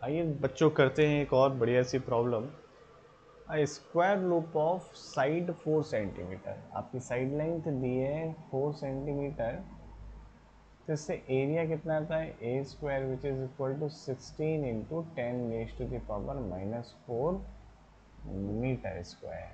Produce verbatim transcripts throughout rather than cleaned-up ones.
आइए बच्चों करते हैं एक और बढ़िया सी problem. Square loop of side four centimetre, आपकी साइड लेंथ दी है फोर सेंटीमीटर, तो इससे एरिया कितना आता है A square which is equal to sixteen into ten raise to the power minus four metre square.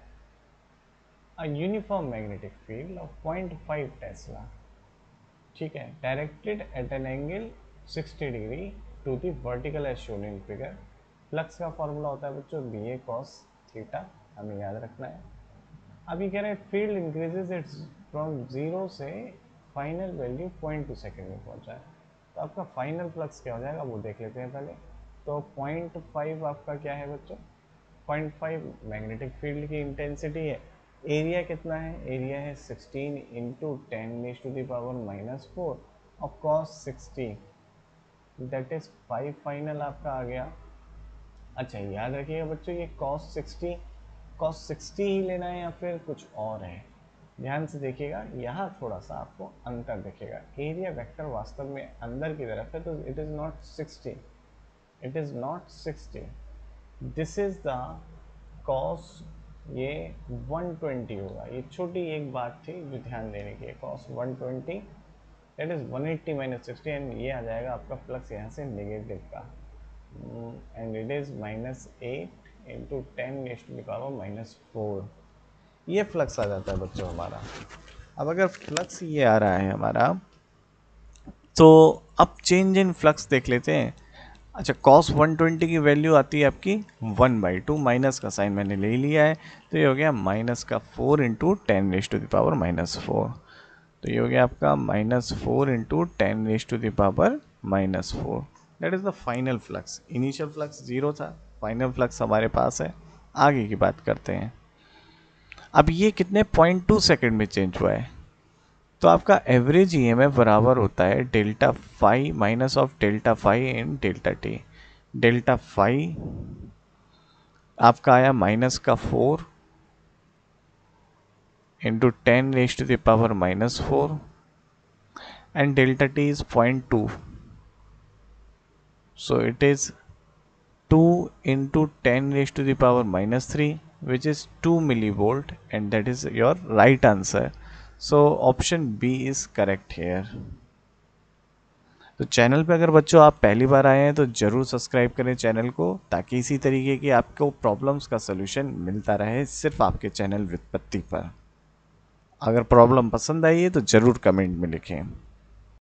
A uniform magnetic field of point five tesla, ठीक है, directed at an angle sixty degree to the vertical as shown in figure. Flux का formula होता है बच्चों B ए cos theta, हमें याद रखना है। अब ये कह रहे हैं field increases it's from zero से final value point two second में पहुंचा है, तो आपका फाइनल फ्लक्स क्या हो जाएगा वो देख लेते हैं पहले। तो पॉइंट फाइव आपका क्या है बच्चों, पॉइंट फाइव मैग्नेटिक फील्ड की इंटेंसिटी है। एरिया कितना है, एरिया है sixteen into ten raise to the power minus four और cos sixty, that is five final आपका आ गया। अच्छा याद रखिएगा बच्चों ये कॉस सिक्सटी, कॉस सिक्सटी ही लेना है या फिर कुछ और है, ध्यान से देखिएगा, यहाँ थोड़ा सा आपको अंतर दिखेगा। एरिया वेक्टर वास्तव में अंदर की तरफ है, तो it is not sixty, it is not sixty, this is the cos, ये वन ट्वेंटी होगा। ये छोटी एक बात थी जो ध्यान देने की है, cos one twenty that is one eighty minus sixty, and ये आ जाएगा आपका फ्लक्स यहाँ से नेगेटिव का, and it is minus eight into ten raise to the power minus four, ये फ्लक्स आ जाता है बच्चों हमारा। अब अगर फ्लक्स ये आ रहा है हमारा, तो अब चेंज इन फ्लक्स देख लेते हैं। अच्छा कॉस वन ट्वेंटी की वैल्यू आती है आपकी वन बाई टू, माइनस का साइन मैंने ले लिया है, तो ये हो गया माइनस का four into ten raise to the power minus four, तो ये हो गया आपका minus four into ten raise to the power minus four, that is the final flux. Initial flux zero था, फाइनल फ्लक्स हमारे पास है। आगे की बात करते हैं। अब ये कितने पॉइंट टू सेकेंड में चेंज हुआ है, तो आपका एवरेज ईएमएफ बराबर होता है delta phi minus of delta phi in delta T. Delta phi आपका आया माइनस का four into ten raise to the power minus four, and delta T is point two, so it is two into ten raised to the power minus three, which is two millivolt, and that is your right answer. So option B is correct here. तो channel पे अगर बच्चों आप पहली बार आए हैं तो ज़रूर सब्सक्राइब करें चैनल को, ताकि इसी तरीके की आपको प्रॉब्लम्स का सलूशन मिलता रहे सिर्फ आपके चैनल व्युत्पत्ति पर। अगर प्रॉब्लम पसंद आई है तो ज़रूर कमेंट में लिखें।